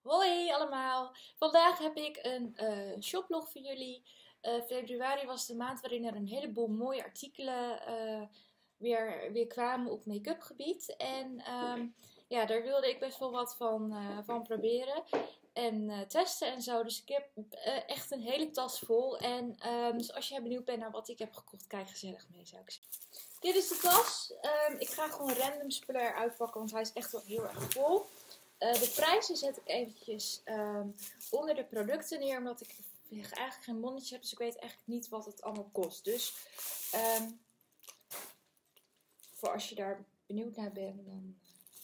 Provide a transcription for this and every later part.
Hoi allemaal! Vandaag heb ik een shoplog voor jullie. Februari was de maand waarin er een heleboel mooie artikelen weer kwamen op make-up gebied. En ja, daar wilde ik best wel wat van proberen en testen en zo. Dus ik heb echt een hele tas vol. En dus als je benieuwd bent naar wat ik heb gekocht, kijk gezellig mee, zou ik zeggen. Dit is de tas. Ik ga gewoon random spullen eruit pakken, want hij is echt wel heel erg vol. De prijzen zet ik eventjes onder de producten neer, omdat ik eigenlijk geen bonnetje heb, dus ik weet eigenlijk niet wat het allemaal kost. Dus voor als je daar benieuwd naar bent, dan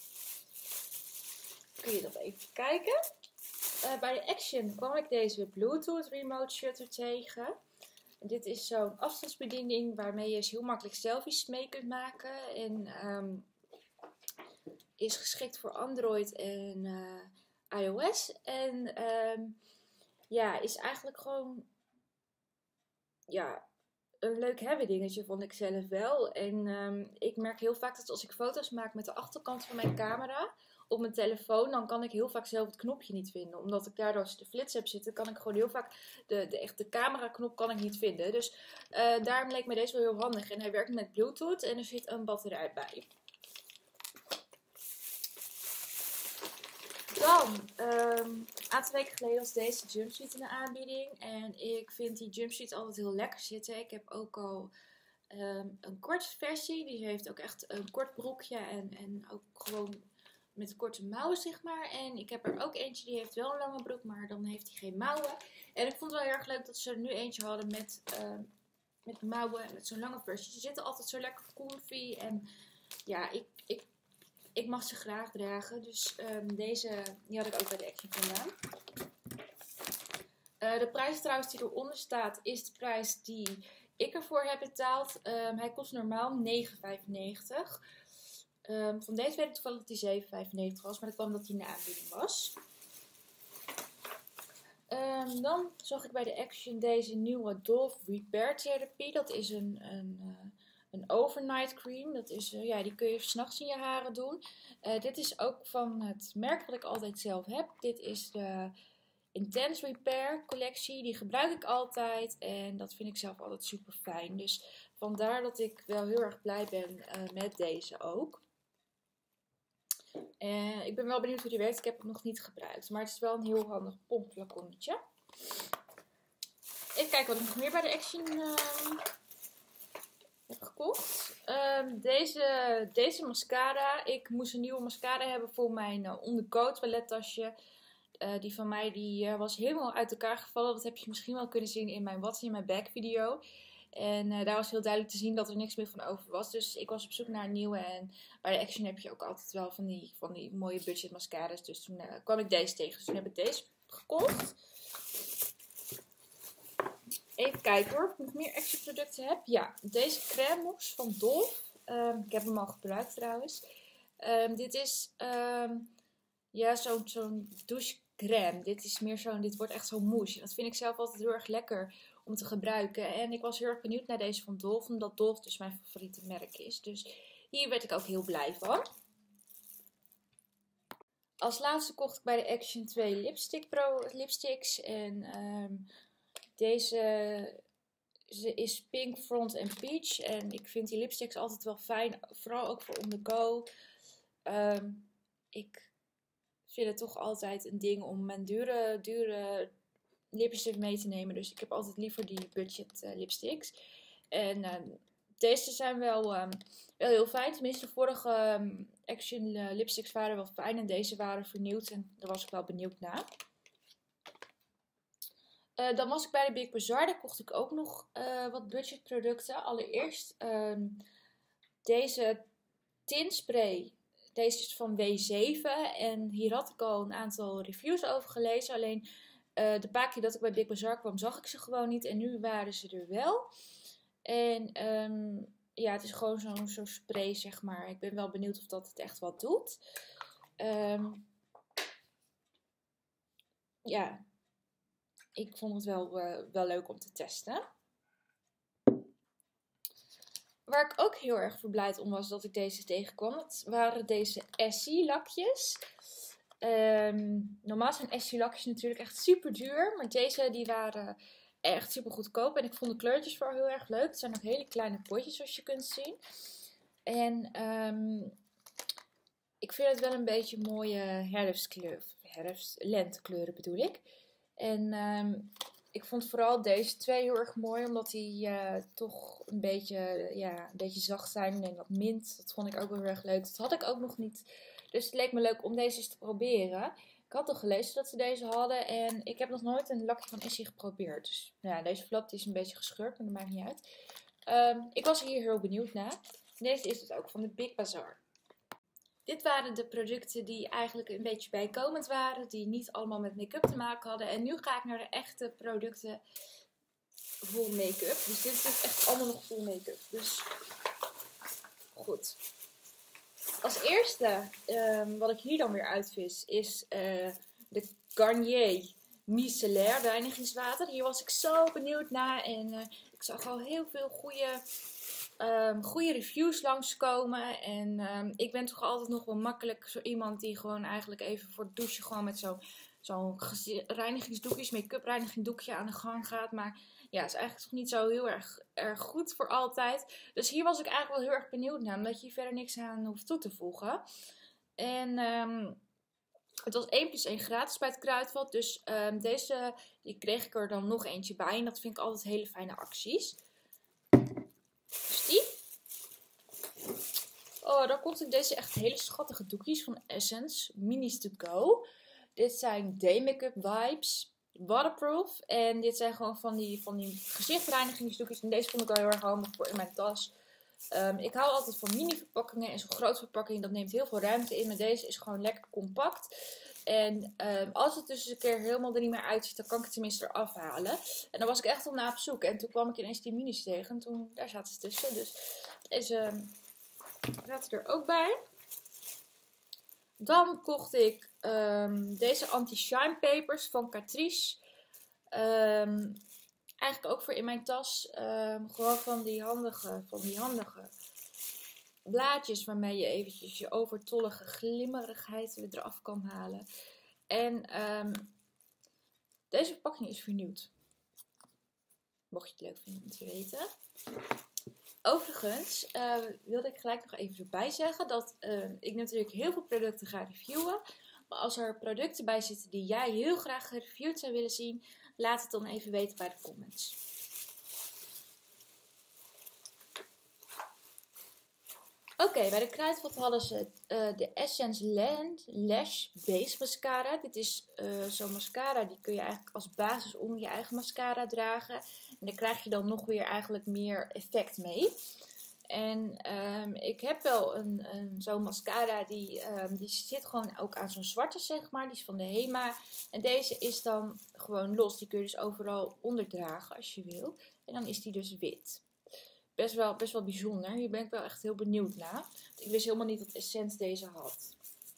kun je dat even kijken. Bij de Action kwam ik deze Bluetooth remote shutter tegen. Dit is zo'n afstandsbediening waarmee je heel makkelijk selfies mee kunt maken. En is geschikt voor Android en iOS. En ja, is eigenlijk gewoon ja, een leuk hebben dingetje, vond ik zelf wel. En ik merk heel vaak dat als ik foto's maak met de achterkant van mijn camera op mijn telefoon, dan kan ik heel vaak zelf het knopje niet vinden. Omdat ik daardoor, als ik de flits heb zitten, kan ik gewoon heel vaak de camera knop kan ik niet vinden. Dus daarom leek me deze wel heel handig. En hij werkt met Bluetooth en er zit een batterij bij. Dan, een aantal weken geleden was deze jumpsuit in de aanbieding. En ik vind die jumpsuit altijd heel lekker zitten. Ik heb ook al een korte versie. Die heeft ook echt een kort broekje en ook gewoon met korte mouwen, zeg maar. En ik heb er ook eentje, die heeft wel een lange broek, maar dan heeft hij geen mouwen. En ik vond het wel heel erg leuk dat ze er nu eentje hadden met mouwen en met zo'n lange versie. Ze zitten altijd zo lekker comfy en ja, ik mag ze graag dragen. Dus deze die had ik ook bij de Action vandaan. De prijs trouwens die eronder staat is de prijs die ik ervoor heb betaald. Hij kost normaal €9,95. Van deze weet ik toevallig dat hij €7,95 was. Maar dat kwam omdat hij in de aanbieding was. Dan zag ik bij de Action deze nieuwe Dove Repair Therapie. Dat is een overnight cream. Dat is, ja, die kun je 's nachts in je haren doen. Dit is ook van het merk wat ik altijd zelf heb. Dit is de Intense Repair collectie. Die gebruik ik altijd. En dat vind ik zelf altijd super fijn. Dus vandaar dat ik wel heel erg blij ben met deze ook. Ik ben wel benieuwd hoe die werkt. Ik heb het nog niet gebruikt. Maar het is wel een heel handig pompflaconnetje. Even kijken wat ik nog meer bij de Action heb gekocht. Deze mascara. Ik moest een nieuwe mascara hebben voor mijn ondercoat toilettasje. Die van mij was helemaal uit elkaar gevallen. Dat heb je misschien wel kunnen zien in mijn What's in My Bag video. En daar was heel duidelijk te zien dat er niks meer van over was. Dus ik was op zoek naar een nieuwe. En bij de Action heb je ook altijd wel van die mooie budget mascara's. Dus toen kwam ik deze tegen. Dus toen heb ik deze gekocht. Even kijken hoor, of ik nog meer Action producten heb. Ja, deze crème mousse van Dove. Ik heb hem al gebruikt trouwens. Dit is ja, zo'n douchecrème. Dit wordt echt zo'n mousse. Dat vind ik zelf altijd heel erg lekker om te gebruiken. En ik was heel erg benieuwd naar deze van Dove, omdat Dove dus mijn favoriete merk is. Dus hier werd ik ook heel blij van. Als laatste kocht ik bij de Action 2 lipsticks. En deze is Pink, Front en Peach. En ik vind die lipsticks altijd wel fijn. Vooral ook voor on the go. Ik vind het toch altijd een ding om mijn dure lipstick mee te nemen. Dus ik heb altijd liever die budget lipsticks. En deze zijn wel heel fijn. Tenminste, de vorige Action lipsticks waren wel fijn. En deze waren vernieuwd. En daar was ik wel benieuwd naar. Dan was ik bij de Big Bazaar. Daar kocht ik ook nog wat budgetproducten. Allereerst deze tinspray. Deze is van W7. En hier had ik al een aantal reviews over gelezen. Alleen de paar keer dat ik bij Big Bazaar kwam, zag ik ze gewoon niet. En nu waren ze er wel. En ja, het is gewoon zo'n spray, zeg maar. Ik ben wel benieuwd of dat het echt wat doet. Ja, ik vond het wel leuk om te testen. Waar ik ook heel erg verblijd om was dat ik deze tegenkwam, dat waren deze Essie lakjes. Normaal zijn Essie lakjes natuurlijk echt super duur. Maar deze die waren echt super goedkoop. En ik vond de kleurtjes vooral heel erg leuk. Het zijn ook hele kleine potjes zoals je kunt zien. En ik vind het wel een beetje mooie lentekleuren bedoel ik. En ik vond vooral deze twee heel erg mooi. Omdat die toch een beetje zacht zijn. En wat mint. Dat vond ik ook wel heel erg leuk. Dat had ik ook nog niet. Dus het leek me leuk om deze eens te proberen. Ik had al gelezen dat ze deze hadden. En ik heb nog nooit een lakje van Essie geprobeerd. Dus ja, deze flap die is een beetje gescheurd. Maar dat maakt niet uit. Ik was hier heel benieuwd naar. Deze is dus ook van de Big Bazaar. Dit waren de producten die eigenlijk een beetje bijkomend waren. Die niet allemaal met make-up te maken hadden. En nu ga ik naar de echte producten vol make-up. Dus dit is echt allemaal nog vol make-up. Dus goed. Als eerste wat ik hier dan weer uitvis is de Garnier Micellaire reinigingswater. Hier was ik zo benieuwd naar. En ik zag al heel veel goede reviews langskomen. En ik ben toch altijd nog wel makkelijk zo iemand die gewoon eigenlijk even voor het douchen gewoon met zo'n reinigingsdoekjes, make-up reinigingdoekje aan de gang gaat. Maar ja, het is eigenlijk toch niet zo heel erg goed voor altijd. Dus hier was ik eigenlijk wel heel erg benieuwd naar, omdat je hier verder niks aan hoeft toe te voegen. En het was 1+1 gratis bij het Kruidvat. Dus deze die kreeg ik er dan nog eentje bij. En dat vind ik altijd hele fijne acties. Dus die. Oh, dan komt er deze echt hele schattige doekjes van Essence. Minis to go. Dit zijn Day Makeup Wipes. Waterproof. En dit zijn gewoon van die gezichtreinigingsdoekjes. En deze vond ik wel heel erg handig voor in mijn tas. Ik hou altijd van mini verpakkingen. En zo'n grote verpakking, dat neemt heel veel ruimte in. Maar deze is gewoon lekker compact. En als het dus een keer helemaal er niet meer uitziet, dan kan ik het tenminste eraf halen. En dan was ik echt al naar op zoek. En toen kwam ik ineens die minis tegen. En toen, daar zaten ze tussen. Dus deze zaten er ook bij. Dan kocht ik deze anti-shine papers van Catrice. Eigenlijk ook voor in mijn tas. Gewoon van die handige blaadjes waarmee je eventjes je overtollige glimmerigheid weer eraf kan halen. En deze verpakking is vernieuwd. Mocht je het leuk vinden om te weten. Overigens wilde ik gelijk nog even erbij zeggen dat ik natuurlijk heel veel producten ga reviewen. Maar als er producten bij zitten die jij heel graag gereviewd zou willen zien, laat het dan even weten bij de comments. Oké, bij de Kruidvat hadden ze de Essence Lash Base Mascara. Dit is zo'n mascara, die kun je eigenlijk als basis onder je eigen mascara dragen. En daar krijg je dan nog weer eigenlijk meer effect mee. En ik heb wel zo'n mascara, die zit gewoon ook aan zo'n zwarte, zeg maar. Die is van de Hema. En deze is dan gewoon los. Die kun je dus overal onderdragen als je wil. En dan is die dus wit. Best wel bijzonder. Hier ben ik wel echt heel benieuwd naar. Want ik wist helemaal niet dat Essence deze had.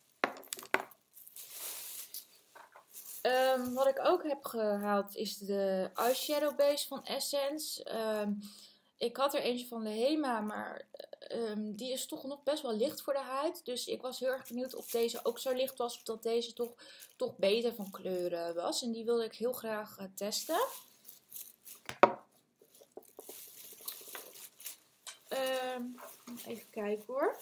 Wat ik ook heb gehaald is de eyeshadow base van Essence. Ik had er eentje van de Hema, maar die is toch nog best wel licht voor de huid. Dus ik was heel erg benieuwd of deze ook zo licht was. Of dat deze toch beter van kleuren was. En die wilde ik heel graag testen. Even kijken hoor.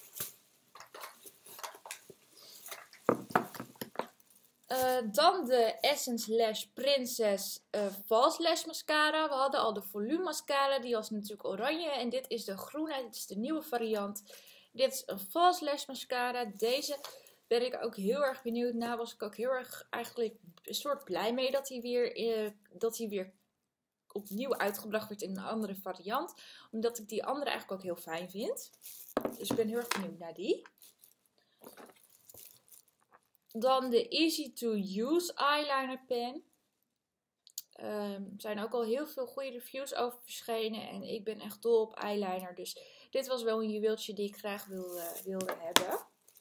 Dan de Essence Lash Princess False Lash Mascara. We hadden al de Volume Mascara. Die was natuurlijk oranje. En dit is de groene. Dit is de nieuwe variant. Dit is een False Lash Mascara. Deze ben ik ook heel erg benieuwd naar. Was ik ook heel erg eigenlijk een soort blij mee dat hij weer opnieuw uitgebracht werd in een andere variant. Omdat ik die andere eigenlijk ook heel fijn vind. Dus ik ben heel erg benieuwd naar die. Dan de Easy to Use Eyeliner Pen. Er zijn ook al heel veel goede reviews over verschenen. En ik ben echt dol op eyeliner. Dus dit was wel een juweeltje die ik graag wilde hebben.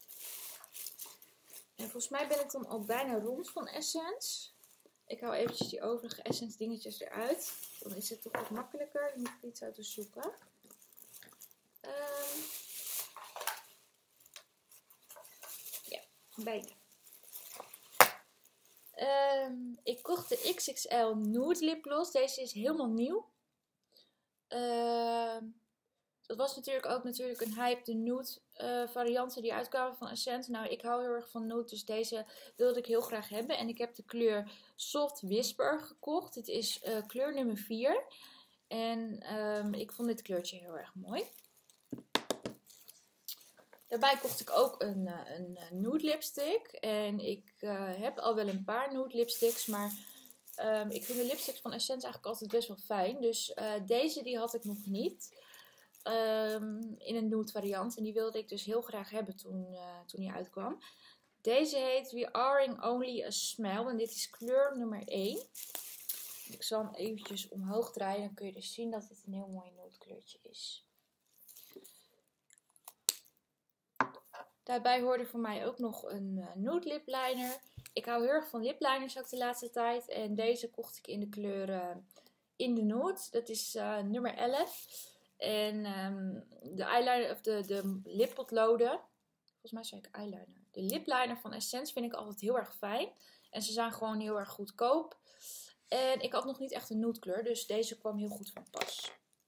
En volgens mij ben ik dan al bijna rond van Essence. Ik hou eventjes die overige Essence dingetjes eruit. Dan is het toch wat makkelijker. Dan hoef ik iets uit te zoeken. Ja, bijna. Ik kocht de XXL Nude Lipgloss. Deze is helemaal nieuw. Dat was natuurlijk een hype, de nude varianten die uitkwamen van Essence. Nou, ik hou heel erg van nude, dus deze wilde ik heel graag hebben. En ik heb de kleur Soft Whisper gekocht. Dit is kleur nummer 4. En ik vond dit kleurtje heel erg mooi. Daarbij kocht ik ook een nude lipstick. En ik heb al wel een paar nude lipsticks, maar ik vind de lipsticks van Essence eigenlijk altijd best wel fijn. Dus deze die had ik nog niet. In een nude variant. En die wilde ik dus heel graag hebben toen die uitkwam. Deze heet We Are Only a Smile. En dit is kleur nummer 1. Ik zal hem eventjes omhoog draaien. Dan kun je dus zien dat het een heel mooi nude kleurtje is. Daarbij hoorde voor mij ook nog een nude lip liner. Ik hou heel erg van lip liners ook de laatste tijd. En deze kocht ik in de kleur In the Nude. Dat is nummer 11. En de eyeliner, of de lippotloden. Volgens mij zei ik eyeliner. De lipliner van Essence vind ik altijd heel erg fijn. En ze zijn gewoon heel erg goedkoop. En ik had nog niet echt een nude kleur. Dus deze kwam heel goed van pas.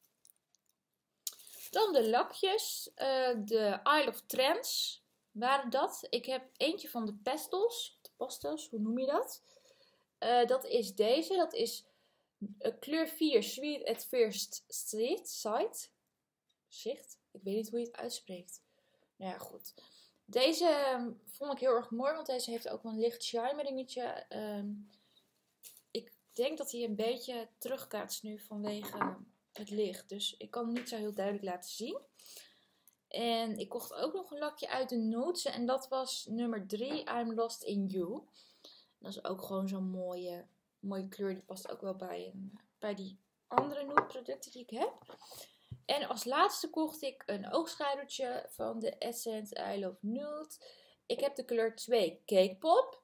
Dan de lakjes. De Isle of Trends waren dat. Ik heb eentje van de pastels. De pastels, hoe noem je dat? Dat is deze. Dat is kleur 4 Sweet at First Sight. Zicht. Ik weet niet hoe je het uitspreekt. Nou ja, goed. Deze vond ik heel erg mooi, want deze heeft ook wel een licht shimeringetje. Ik denk dat hij een beetje terugkaatst nu vanwege het licht. Dus ik kan hem niet zo heel duidelijk laten zien. En ik kocht ook nog een lakje uit de Nudes. En dat was nummer 3, I'm Lost in You. Dat is ook gewoon zo'n mooie kleur. Die past ook wel bij die andere nude producten die ik heb. En als laatste kocht ik een oogschaduwtje van de Essence I Love Nude. Ik heb de kleur 2 Cake Pop.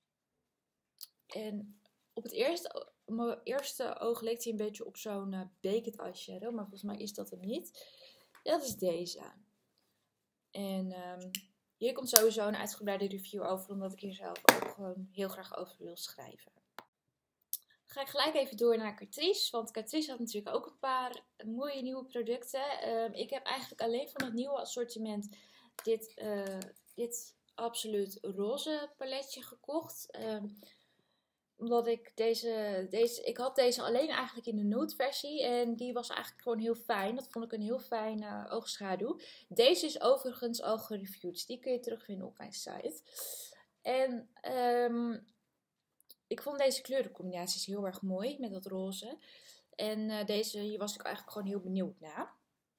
En op mijn eerste oog leek hij een beetje op zo'n Baked Eyeshadow. Maar volgens mij is dat hem niet. Dat is deze. En hier komt sowieso een uitgebreide review over. Omdat ik hier zelf ook gewoon heel graag over wil schrijven. Ga ik gelijk even door naar Catrice. Want Catrice had natuurlijk ook een paar mooie nieuwe producten. Ik heb eigenlijk alleen van het nieuwe assortiment dit absoluut roze paletje gekocht. Omdat ik ik had deze alleen eigenlijk in de nude versie. En die was eigenlijk gewoon heel fijn. Dat vond ik een heel fijne oogschaduw. Deze is overigens al gereviewd. Die kun je terugvinden op mijn site. En ik vond deze kleurencombinaties heel erg mooi met dat roze. En hier was ik eigenlijk gewoon heel benieuwd naar.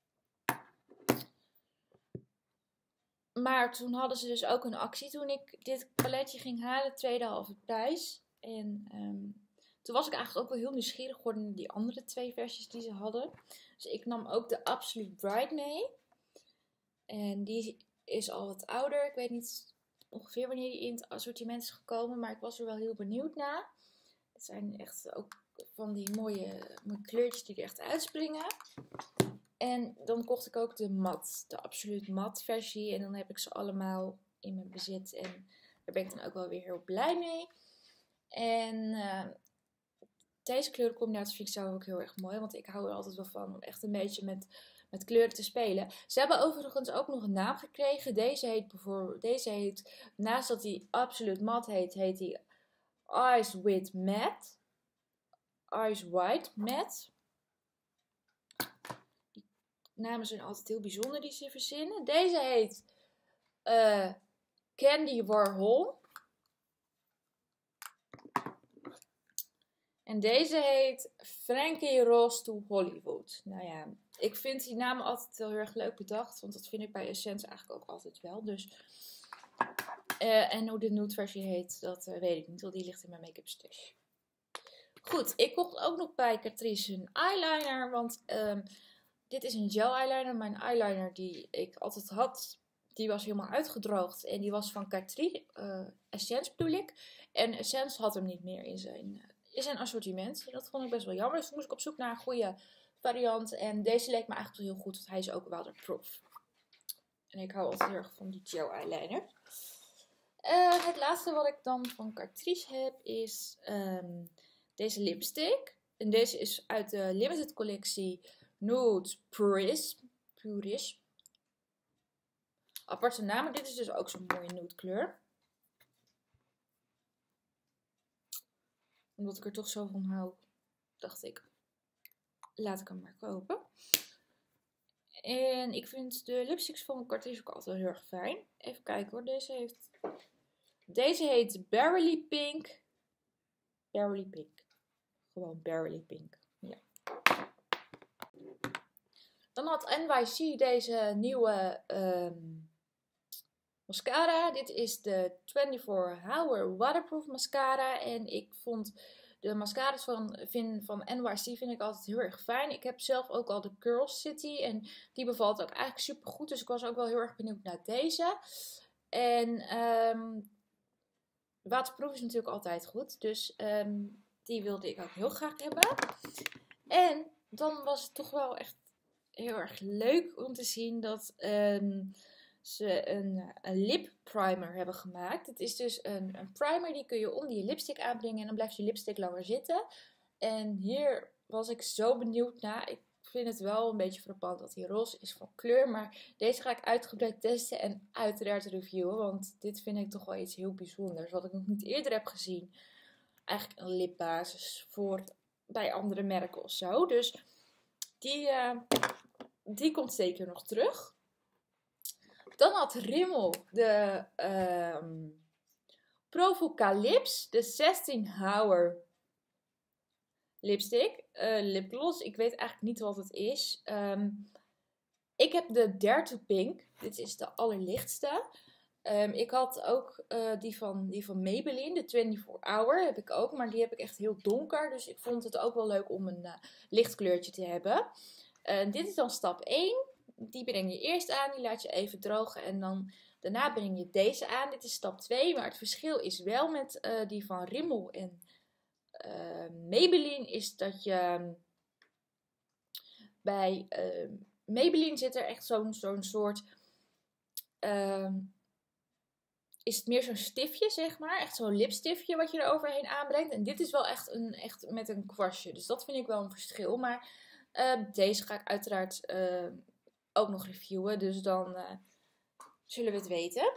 Maar toen hadden ze dus ook een actie toen ik dit paletje ging halen. Tweede halve prijs. En toen was ik eigenlijk ook wel heel nieuwsgierig geworden naar die andere 2 versies die ze hadden. Dus ik nam ook de Absolute Bright mee. En die is al wat ouder. Ik weet niet ongeveer wanneer die in het assortiment is gekomen. Maar ik was er wel heel benieuwd naar. Het zijn echt ook van die mooie kleurtjes die er echt uitspringen. En dan kocht ik ook de Absolute Matte versie. En dan heb ik ze allemaal in mijn bezit. En daar ben ik dan ook wel weer heel blij mee. En deze kleurencombinatie vind ik zelf ook heel erg mooi. Want ik hou er altijd wel van om echt een beetje met kleuren te spelen. Ze hebben overigens ook nog een naam gekregen. Deze heet naast dat hij Absolute Matte heet hij Eyes with Matte. Eyes White Matte. Die namen zijn altijd heel bijzonder die ze verzinnen. Deze heet Candy Warhol. En deze heet Frankie Rose to Hollywood. Nou ja, ik vind die namen altijd wel heel erg leuk bedacht. Want dat vind ik bij Essence eigenlijk ook altijd wel. Dus, en hoe de nude versie heet, dat weet ik niet. Want die ligt in mijn make-up stash. Goed, ik kocht ook nog bij Catrice een eyeliner. Want dit is een gel eyeliner. Mijn eyeliner die ik altijd had, die was helemaal uitgedroogd. En die was van Catrice Essence bedoel ik. En Essence had hem niet meer in zijn assortiment. Dat vond ik best wel jammer. Dus toen moest ik op zoek naar een goede variant. En deze leek me eigenlijk wel heel goed. Want hij is ook waterproof. En ik hou altijd heel erg van die gel eyeliner. Het laatste wat ik dan van Catrice heb is deze lipstick. En deze is uit de limited collectie Nude Purish. Aparte naam, dit is dus ook zo'n mooie nude kleur. Omdat ik er toch zo van hou, dacht ik, laat ik hem maar kopen. En ik vind de lipsticks van Catrice ook altijd heel erg fijn. Even kijken hoor, deze heet Barely Pink. Barely Pink. Gewoon Barely Pink. Ja. Dan had NYC deze nieuwe mascara. Dit is de 24-Hour Waterproof Mascara. En ik vond de mascara's van NYC vind ik altijd heel erg fijn. Ik heb zelf ook al de Curl City. En die bevalt ook eigenlijk super goed. Dus ik was ook wel heel erg benieuwd naar deze. En waterproof is natuurlijk altijd goed. Dus die wilde ik ook heel graag hebben. En dan was het toch wel echt heel erg leuk om te zien dat ze een lip primer hebben gemaakt. Het is dus een primer die kun je onder je lipstick aanbrengen en dan blijft je lipstick langer zitten. En hier was ik zo benieuwd naar. Ik vind het wel een beetje frappant dat hij roze is van kleur, maar deze ga ik uitgebreid testen en uiteraard reviewen, want dit vind ik toch wel iets heel bijzonders, wat ik nog niet eerder heb gezien. Eigenlijk een lipbasis bij andere merken of zo. Dus die komt zeker nog terug. Dan had Rimmel de Provocalips, de 16-Hour lipstick, lipgloss. Ik weet eigenlijk niet wat het is. Ik heb de Dare to Pink. Dit is de allerlichtste. Ik had ook die van Maybelline, de 24 Hour heb ik ook. Maar die heb ik echt heel donker. Dus ik vond het ook wel leuk om een licht kleurtje te hebben. Dit is dan stap 1. Die breng je eerst aan. Die laat je even drogen. En dan daarna breng je deze aan. Dit is stap 2. Maar het verschil is wel met die van Rimmel en Maybelline. Is dat je bij Maybelline zit er echt zo'n soort... is het meer zo'n stiftje, zeg maar. Echt zo'n lipstiftje wat je er overheen aanbrengt. En dit is wel echt met een kwastje. Dus dat vind ik wel een verschil. Maar deze ga ik uiteraard ook nog reviewen. Dus dan zullen we het weten.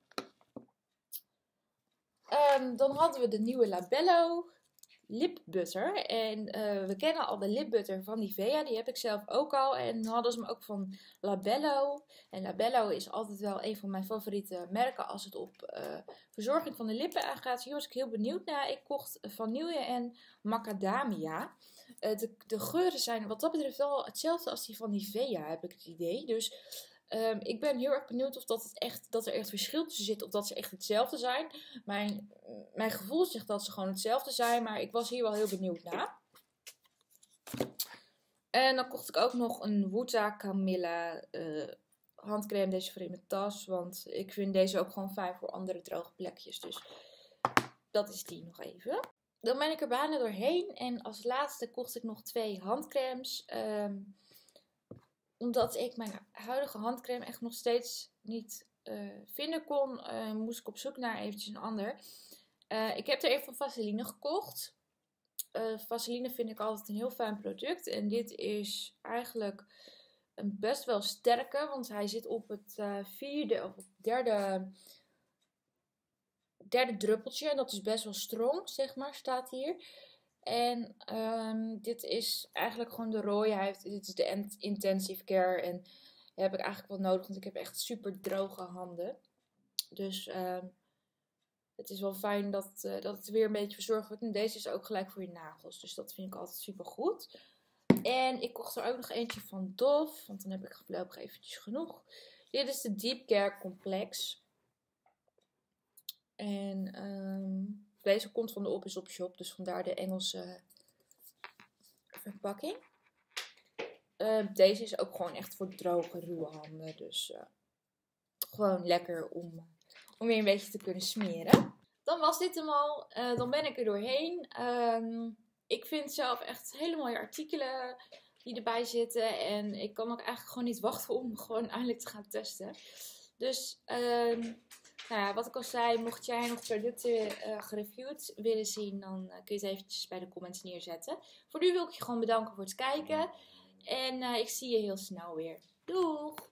Dan hadden we de nieuwe Labello Lip Butter. En we kennen al de Lip Butter van Nivea. Die heb ik zelf ook al. En hadden ze hem ook van Labello. En Labello is altijd wel een van mijn favoriete merken als het op verzorging van de lippen aangaat. Hier was ik heel benieuwd naar. Ik kocht vanille en macadamia. De geuren zijn wat dat betreft wel hetzelfde als die van Nivea, heb ik het idee. Dus ik ben heel erg benieuwd of dat er echt verschil tussen zit. Of dat ze echt hetzelfde zijn. Mijn gevoel zegt dat ze gewoon hetzelfde zijn. Maar ik was hier wel heel benieuwd naar. En dan kocht ik ook nog een Wuta Camilla handcrème. Deze voor in mijn tas. Want ik vind deze ook gewoon fijn voor andere droge plekjes. Dus dat is die nog even. Dan ben ik er bijna doorheen. En als laatste kocht ik nog 2 handcremes. Omdat ik mijn huidige handcrème echt nog steeds niet vinden kon, moest ik op zoek naar eventjes een ander. Ik heb er even van Vaseline gekocht. Vaseline vind ik altijd een heel fijn product. En dit is eigenlijk een best wel sterke, want hij zit op het 4e of derde druppeltje. En dat is best wel strong, zeg maar, staat hier. En dit is eigenlijk gewoon de rode. Dit is de intensive care. En die heb ik eigenlijk wel nodig, want ik heb echt super droge handen. Dus het is wel fijn dat het weer een beetje verzorgd wordt. En deze is ook gelijk voor je nagels. Dus dat vind ik altijd super goed. En ik kocht er ook nog eentje van Dove. Want dan heb ik voorlopig eventjes genoeg. Dit is de Deep Care Complex. En deze komt van de Op is Op Shop. Dus vandaar de Engelse verpakking. Deze is ook gewoon echt voor droge, ruwe handen. Dus gewoon lekker om weer een beetje te kunnen smeren. Dan was dit hem al. Dan ben ik er doorheen. Ik vind zelf echt hele mooie artikelen die erbij zitten. En ik kan ook eigenlijk gewoon niet wachten om gewoon eindelijk te gaan testen. Dus Nou ja, wat ik al zei, mocht jij nog producten gereviewd willen zien, dan kun je het eventjes bij de comments neerzetten. Voor nu wil ik je gewoon bedanken voor het kijken. En ik zie je heel snel weer. Doeg!